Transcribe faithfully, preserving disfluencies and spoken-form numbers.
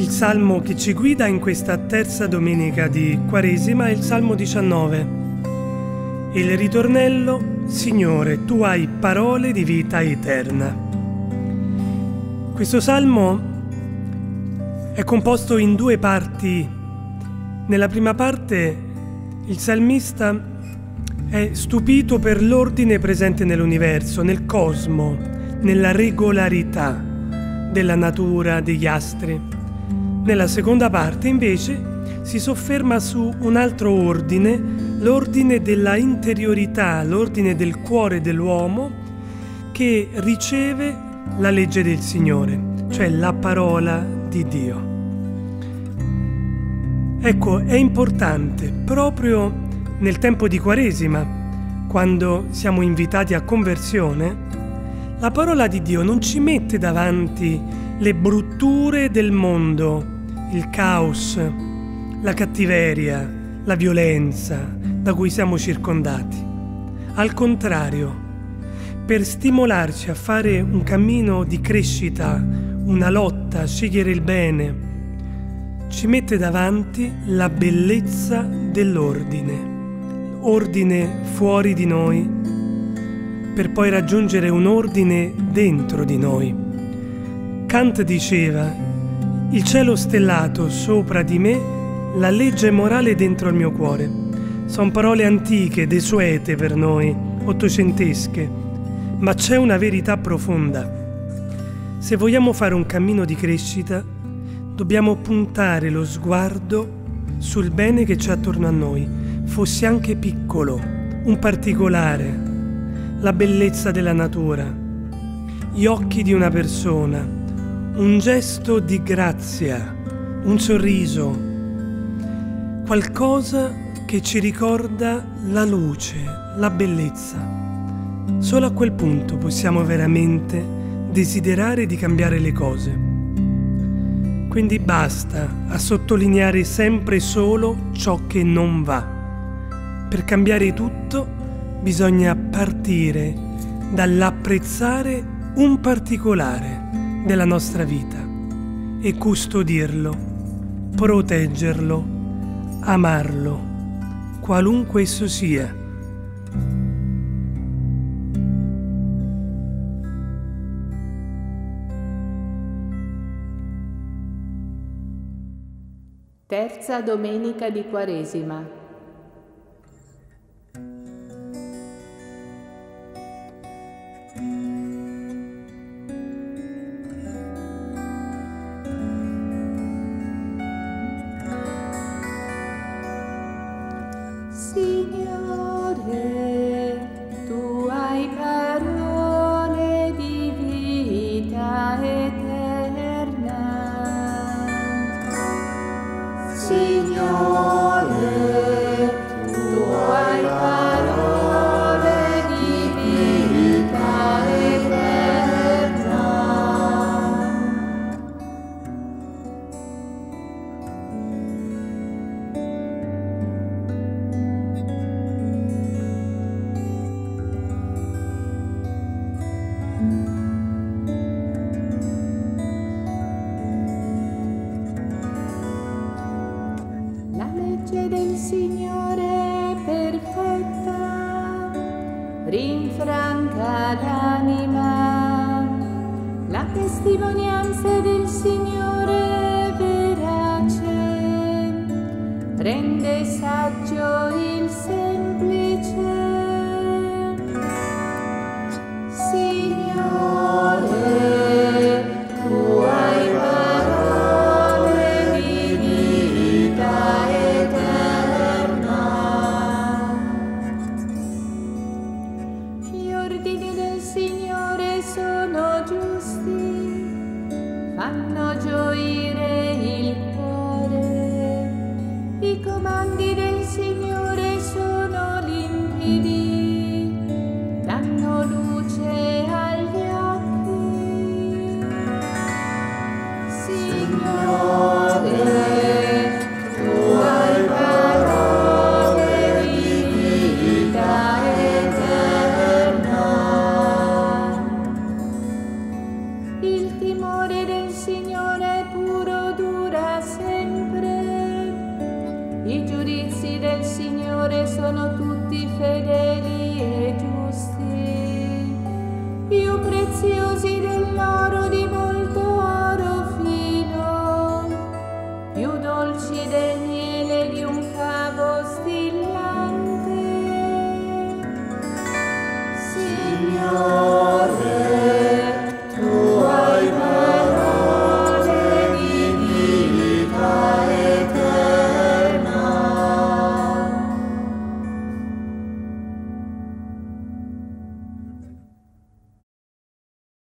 Il salmo che ci guida in questa terza domenica di Quaresima è il Salmo diciannove. Il ritornello: Signore, tu hai parole di vita eterna. Questo salmo è composto in due parti. Nella prima parte il salmista è stupito per l'ordine presente nell'universo, nel cosmo, nella regolarità della natura, degli astri. Nella seconda parte, invece, si sofferma su un altro ordine, l'ordine della interiorità, l'ordine del cuore dell'uomo che riceve la legge del Signore, cioè la parola di Dio. Ecco, è importante, proprio nel tempo di Quaresima, quando siamo invitati a conversione, la parola di Dio non ci mette davanti le brutture del mondo, il caos, la cattiveria, la violenza da cui siamo circondati. Al contrario, per stimolarci a fare un cammino di crescita, una lotta, a scegliere il bene, ci mette davanti la bellezza dell'ordine, ordine fuori di noi, per poi raggiungere un ordine dentro di noi. Kant diceva: il cielo stellato sopra di me, la legge morale dentro il mio cuore. Sono parole antiche, desuete per noi, ottocentesche, ma c'è una verità profonda. Se vogliamo fare un cammino di crescita, dobbiamo puntare lo sguardo sul bene che c'è attorno a noi, fosse anche piccolo, un particolare, la bellezza della natura, gli occhi di una persona, un gesto di grazia, un sorriso, qualcosa che ci ricorda la luce, la bellezza. Solo a quel punto possiamo veramente desiderare di cambiare le cose. Quindi basta a sottolineare sempre solo ciò che non va. Per cambiare tutto bisogna partire dall'apprezzare un particolare della nostra vita e custodirlo, proteggerlo, amarlo, qualunque esso sia. Terza domenica di Quaresima. Signore, tu hai parole di vita eterna. Signore, tu hai parole di vita eterna. La legge del Signore è perfetta, rinfranca l'anima. La testimonianza del Signore è verace, rende saggio il semplice. Signore, tu hai parole di vita eterna. Gli ordini del Signore sono giusti, fanno gioire il cuore. I comandi del Signore sono limpidi, danno luce agli occhi. Signore, tu hai parole di vita eterna. Il timore del Signore puro dura I giudizi del Signore sono tutti fedeli e giusti.